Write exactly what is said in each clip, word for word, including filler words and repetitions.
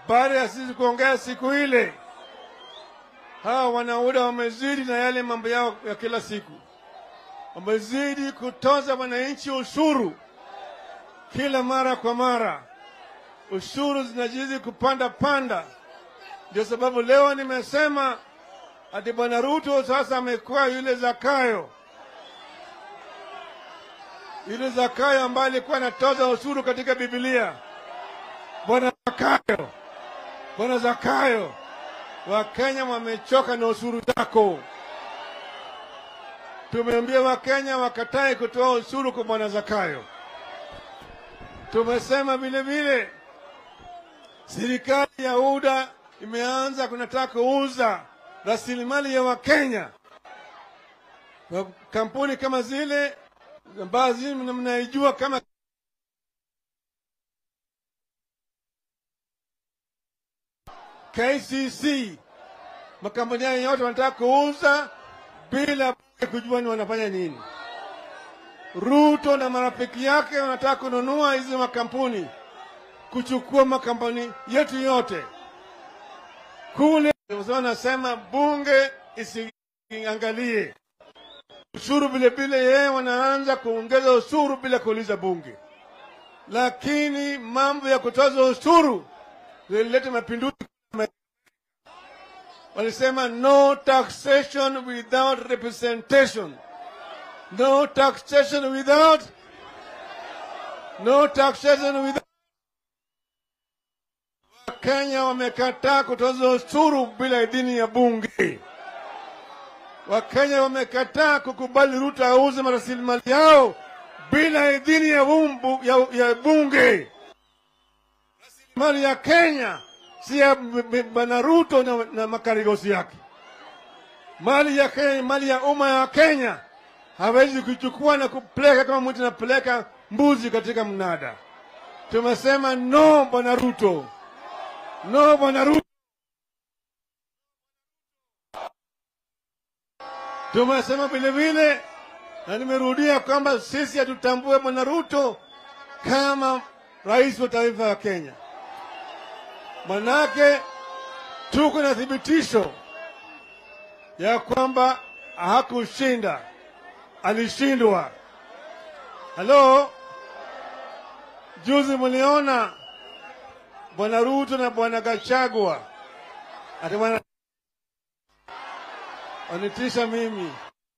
baada ya sisi kuongea siku ile, hawa wanauda wamezidi na yale mambo yao ya kila siku. Wamezidi kutoza wananchi ushuru kila mara kwa mara. Ushuru zinajizidi kupanda panda. Ndio sababu leo nimesema ati Bwana Ruto sasa amekuwa yule Zakayo. Yule Zakayo ambaye alikuwa anatoza ushuru katika Biblia. Bwana Zakayo. Bwana Zakayo. Wakenya wamechoka na ushuru zako. Tumeambia Wakenya wakatae kutoa ushuru kwa Bwana Zakayo. Tumesema vile vile serikali ya U D A imeanza kunataka kuuza rasilimali ya Wakenya. Kampuni kama zile ambazo mnaijua kama K C C, makampuni yote wanataka kuuza bila kujua ni wanafanya nini. Ruto na marafiki yake wanataka kununua hizi makampuni, kuchukua makampuni yetu yote. Kule wanasema bunge isiangalie ushuru, vile vile yeye wanaanza kuongeza ushuru bila kuuliza bunge. Lakini mambo ya kutoza ushuru zilileta mapinduzi. Walisema no taxation without representation. No taxation without No taxation without Wakenya wamekataa kutoza ushuru bila idhini ya bunge. Wakenya wamekataa kukubali Ruto auze rasilimali yao bila idhini ya, umbu, ya, ya bunge. Rasilimali ya Kenya si ya Bwana Ruto na, na makarigosi yake. Mali ya Kenya, mali ya umma ya Kenya hawezi kuchukua na kupeleka kama mtu anapeleka mbuzi katika mnada. Tumesema no Bwana Ruto. No Bwana Ruto. Tumesema vile vile na nimerudia kwamba sisi hatutambue Bwana Ruto kama rais wa taifa ya Kenya. Manake tuko na thibitisho ya kwamba hakushinda, alishindwa. Hello? Juzi mliona Bwana Ruto na Bwana Gachagua ati bwana anitisha mimi.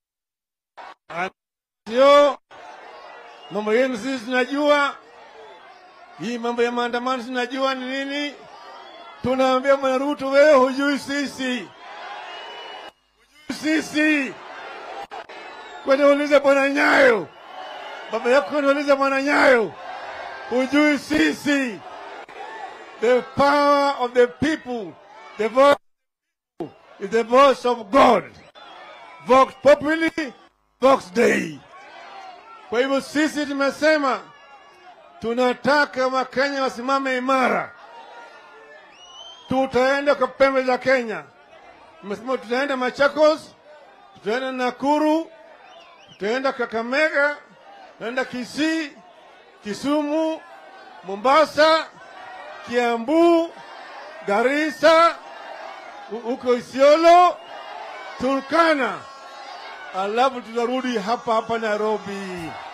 Sio mambo yenu sisi tunajua. Hii mambo ya maandamano tunajua ni nini. Tunaambia Bwana Ruto, wewe hujui sisi. Hujui sisi. Kwani uliza Bwana Nyayo. Baba yako uliza Bwana Nyayo. Hujui sisi. The power of the people, the voice is the voice of God. Vox populi, vox Dei. Kwa hivyo sisi tumesema tunataka Wakenya wasimame imara. Tutaenda kwa pembe za Kenya. Tumesema tutaenda Machakos, tutaenda Nakuru, tutaenda Kakamega, tutaenda Kisii, Kisumu, Mombasa, Kiambu, Garissa, huko Isiolo, Turkana. Alafu tutarudi hapa hapa Nairobi.